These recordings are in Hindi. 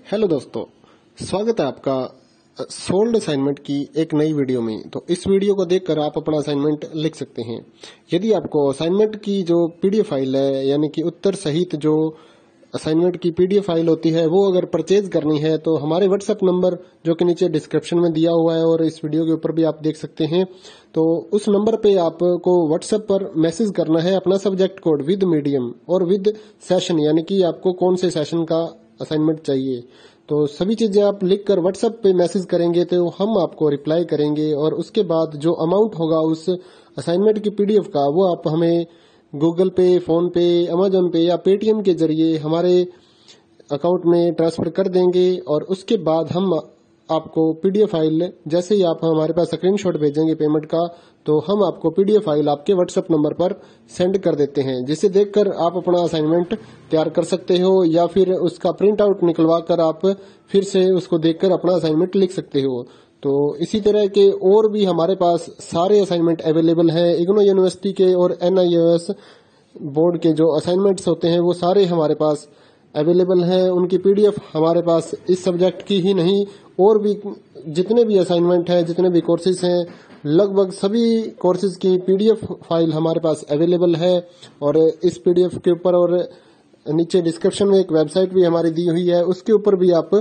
हेलो दोस्तों, स्वागत है आपका सोल्ड असाइनमेंट की एक नई वीडियो में। तो इस वीडियो को देखकर आप अपना असाइनमेंट लिख सकते हैं। यदि आपको असाइनमेंट की जो पीडीएफ फाइल है, यानी कि उत्तर सहित जो असाइनमेंट की पीडीएफ फाइल होती है, वो अगर परचेज करनी है तो हमारे व्हाट्सएप नंबर जो कि नीचे डिस्क्रिप्शन में दिया हुआ है और इस वीडियो के ऊपर भी आप देख सकते हैं, तो उस नंबर पे आपको व्हाट्सएप पर मैसेज करना है अपना सब्जेक्ट कोड विद मीडियम और विद सेशन, यानी कि आपको कौन से सेशन का असाइनमेंट चाहिए। तो सभी चीजें आप लिखकर व्हाट्सएप पे मैसेज करेंगे तो हम आपको रिप्लाई करेंगे और उसके बाद जो अमाउंट होगा उस असाइनमेंट की पीडीएफ का, वो आप हमें गूगल पे, फोन पे, अमेजोन पे या पेटीएम के जरिए हमारे अकाउंट में ट्रांसफर कर देंगे। और उसके बाद हम आपको पीडीएफ फाइल, जैसे ही आप हमारे पास स्क्रीनशॉट भेजेंगे पेमेंट का, तो हम आपको पीडीएफ फाइल आपके व्हाट्सएप नंबर पर सेंड कर देते हैं, जिसे देखकर आप अपना असाइनमेंट तैयार कर सकते हो या फिर उसका प्रिंट आउट निकलवा कर आप फिर से उसको देखकर अपना असाइनमेंट लिख सकते हो। तो इसी तरह के और भी हमारे पास सारे असाइनमेंट अवेलेबल हैं। इग्नो यूनिवर्सिटी के और NIOS बोर्ड के जो असाइनमेंट्स होते हैं वो सारे हमारे पास अवेलेबल हैं। उनकी पीडीएफ हमारे पास इस सब्जेक्ट की ही नहीं, और भी जितने भी असाइनमेंट हैं, जितने भी कोर्सेज हैं, लगभग सभी कोर्सेज की पीडीएफ फाइल हमारे पास अवेलेबल है। और इस पीडीएफ के ऊपर और नीचे डिस्क्रिप्शन में एक वेबसाइट भी हमारी दी हुई है, उसके ऊपर भी आप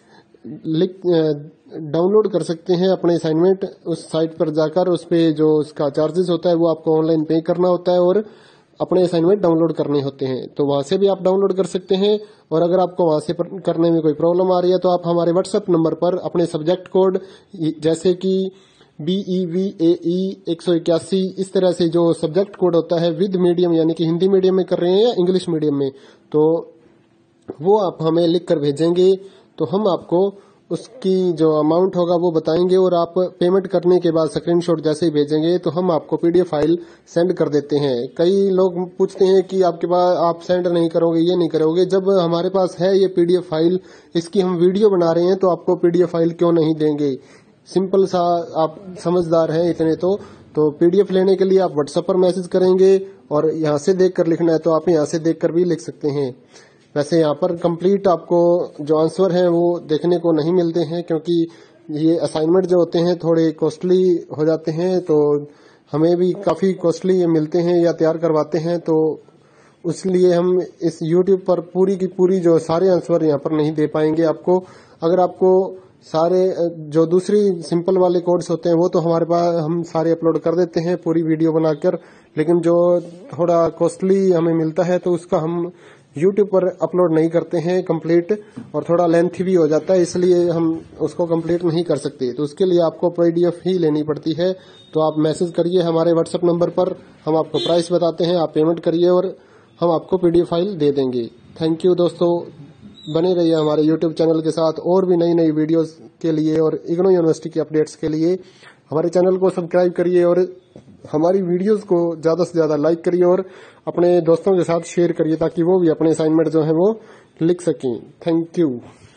डाउनलोड कर सकते हैं अपने असाइनमेंट। उस साइट पर जाकर उस पे जो उसका चार्जेस होता है वो आपको ऑनलाइन पे करना होता है और अपने असाइनमेंट डाउनलोड करने होते हैं, तो वहां से भी आप डाउनलोड कर सकते हैं। और अगर आपको वहां से करने में कोई प्रॉब्लम आ रही है तो आप हमारे व्हाट्सएप नंबर पर अपने सब्जेक्ट कोड, जैसे कि BEVAE 181, इस तरह से जो सब्जेक्ट कोड होता है विद मीडियम, यानी कि हिंदी मीडियम में कर रहे हैं या इंग्लिश मीडियम में, तो वो आप हमें लिख कर भेजेंगे तो हम आपको उसकी जो अमाउंट होगा वो बताएंगे। और आप पेमेंट करने के बाद स्क्रीनशॉट जैसे ही भेजेंगे तो हम आपको पीडीएफ फाइल सेंड कर देते हैं। कई लोग पूछते हैं कि आपके पास आप सेंड नहीं करोगे, ये नहीं करोगे। जब हमारे पास है ये पीडीएफ फाइल, इसकी हम वीडियो बना रहे हैं, तो आपको पीडीएफ फाइल क्यों नहीं देंगे। सिंपल सा, आप समझदार हैं इतने तो पीडीएफ लेने के लिए आप व्हाट्सएप पर मैसेज करेंगे और यहाँ से देखकर लिखना है तो आप यहाँ से देखकर भी लिख सकते हैं। वैसे यहाँ पर कंप्लीट आपको जो आंसर है वो देखने को नहीं मिलते हैं, क्योंकि ये असाइनमेंट जो होते हैं थोड़े कॉस्टली हो जाते हैं, तो हमें भी काफी कॉस्टली ये मिलते हैं या तैयार करवाते हैं, तो इसलिए हम इस YouTube पर पूरी की पूरी जो सारे आंसर यहाँ पर नहीं दे पाएंगे आपको। अगर आपको सारे जो दूसरी सिंपल वाले कोड्स होते हैं वो तो हमारे पास हम सारे अपलोड कर देते हैं पूरी वीडियो बनाकर, लेकिन जो थोड़ा कॉस्टली हमें मिलता है तो उसका हम YouTube पर अपलोड नहीं करते हैं कंप्लीट, और थोड़ा लेंथी भी हो जाता है, इसलिए हम उसको कंप्लीट नहीं कर सकते। तो उसके लिए आपको पीडीएफ ही लेनी पड़ती है। तो आप मैसेज करिए हमारे व्हाट्सएप नंबर पर, हम आपको प्राइस बताते हैं, आप पेमेंट करिए और हम आपको पीडीएफ फाइल दे देंगे। थैंक यू दोस्तों, बने रहिए हमारे YouTube चैनल के साथ और भी नई नई वीडियोस के लिए और इग्नो यूनिवर्सिटी की अपडेट्स के लिए हमारे चैनल को सब्सक्राइब करिए और हमारी वीडियोस को ज्यादा से ज्यादा लाइक करिए और अपने दोस्तों के साथ शेयर करिए, ताकि वो भी अपने असाइनमेंट जो है वो लिख सकें। Thank you.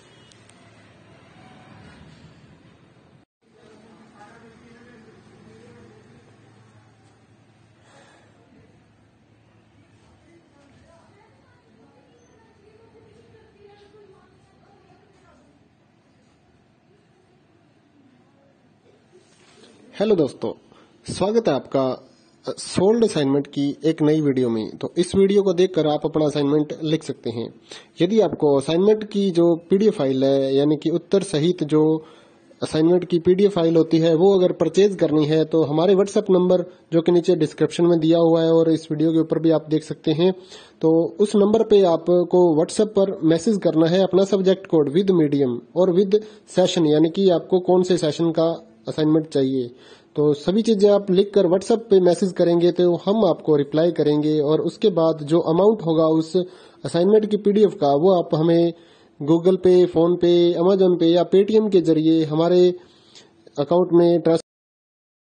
हेलो दोस्तों, स्वागत है आपका सोल्ड असाइनमेंट की एक नई वीडियो में। तो इस वीडियो को देखकर आप अपना असाइनमेंट लिख सकते हैं। यदि आपको असाइनमेंट की जो पीडीएफ फाइल है, यानी कि उत्तर सहित जो असाइनमेंट की पीडीएफ फाइल होती है, वो अगर परचेज करनी है तो हमारे व्हाट्सएप नंबर जो कि नीचे डिस्क्रिप्शन में दिया हुआ है और इस वीडियो के ऊपर भी आप देख सकते हैं, तो उस नंबर पे आपको व्हाट्सएप पर मैसेज करना है अपना सब्जेक्ट कोड विद मीडियम और विद सेशन, यानी कि आपको कौन से सेशन का असाइनमेंट चाहिए। तो सभी चीजें आप लिखकर व्हाट्सएप पे मैसेज करेंगे तो हम आपको रिप्लाई करेंगे और उसके बाद जो अमाउंट होगा उस असाइनमेंट की पीडीएफ का, वो आप हमें गूगल पे, फोन पे, अमेजोन पे या पेटीएम के जरिए हमारे अकाउंट में ट्रांसफर